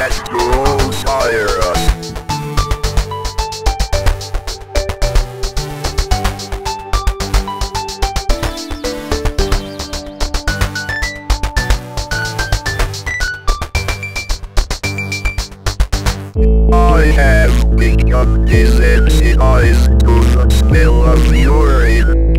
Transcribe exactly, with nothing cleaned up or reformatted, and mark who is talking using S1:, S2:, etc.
S1: death to Osiris. I have become desensitized to the smell of urine.